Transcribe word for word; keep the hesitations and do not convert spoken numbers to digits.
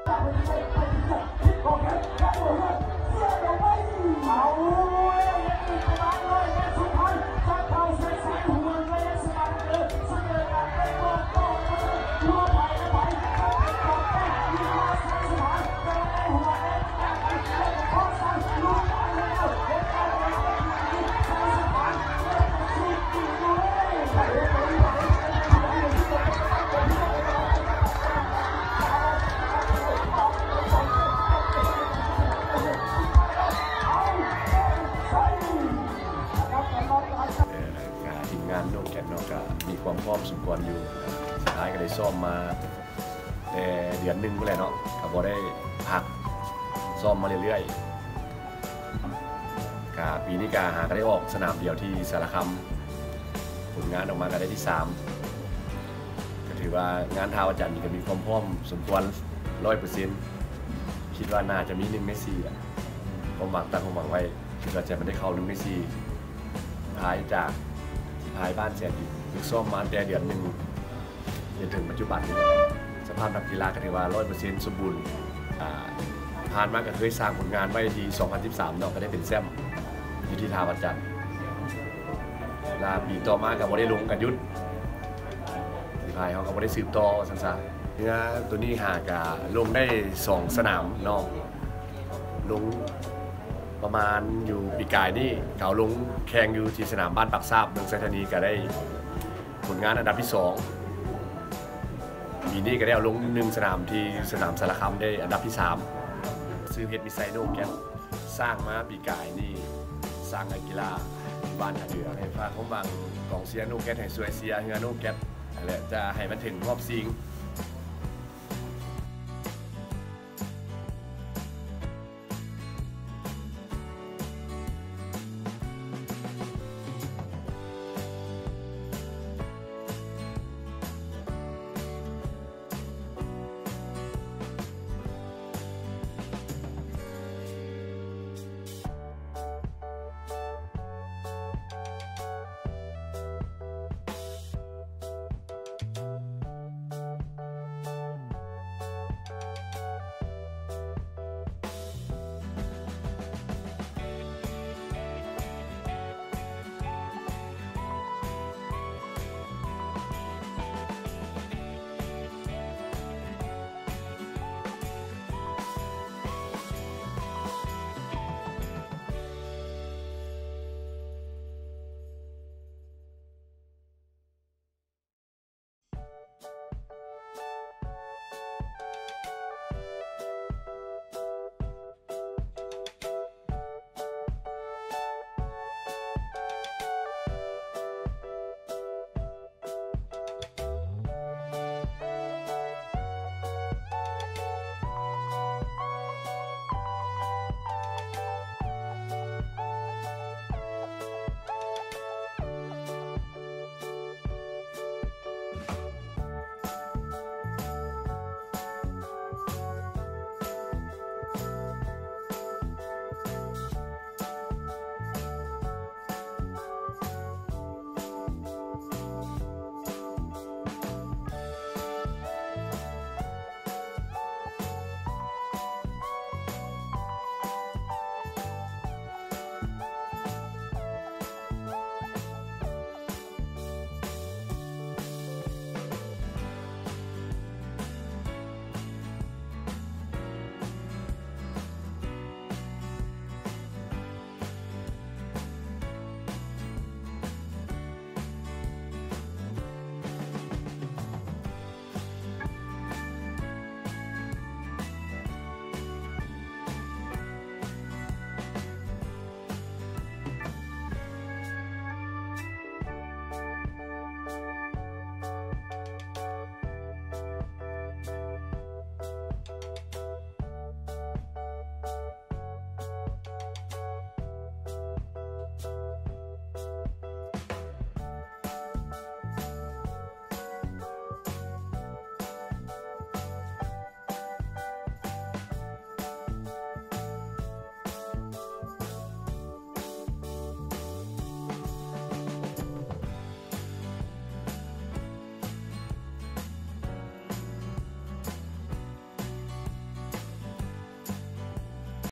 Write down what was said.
มีความพร้อมสมควรอยู่สุดท้ายก็ได้ซ้อมมาแต่เดือนหนึ่งก็เลยเนาะก็บ่ได้พักซ้อมมาเรื่อยๆกปีนี้ก็หาก็ได้ออกสนามเดียวที่สารคามผลงานออกมาก็ได้ที่สามก็ถือว่างานท้าวอาจารย์นี่ก็มีความพร้อมสมควรร้อยเปอร์เซ็นต์คิดว่าน่าจะมีหนึ่งในสี่อ่ะผมหวังตั้งความหวังไว้คิดว่าจะไม่ได้เข้าหนึ่งในสี่ท้ายจากท้ายบ้านเสียดีฝึกซ้อมมาแต่เดือนหนึ่งจนถึงปัจจุบันนี้สภาพนักกีฬาก็ถือว่าร้อยเปอร์เซ็นต์สมบูรณ์ผ่านมาก็เคยสร้างผลงานไว้ที่สองพันสิบสามเนาะก็ได้เป็นแชมป์อยู่ที่ท่าวัดจันทร์ลาปีต่อมาก็บ่ได้ลงกันยุทธที่พายเขาก็บ่ได้สืบต่อสั้นๆเนื้อตัวนี้หากะลงได้สองสนามเนาะลงประมาณอยู่ปีกายนี่เขาลงแข่งอยู่ที่สนามบ้านปักซาบเมืองไซธานีก็ได้ผลงานอันดับที่สองปีนี้ก็ได้เอาลงหนึ่งสนามที่สนามสารคามได้อันดับที่สามซื้อเพชรมิไซโนแกนสร้างมาปีกายนี่สร้างนักกีฬาบ้านเหนือให้ฝากผมบางกองเชียร์โนแกนให้สวยเชียร์เฮือโนแกนอะไรจะให้มันถึงรอบซิง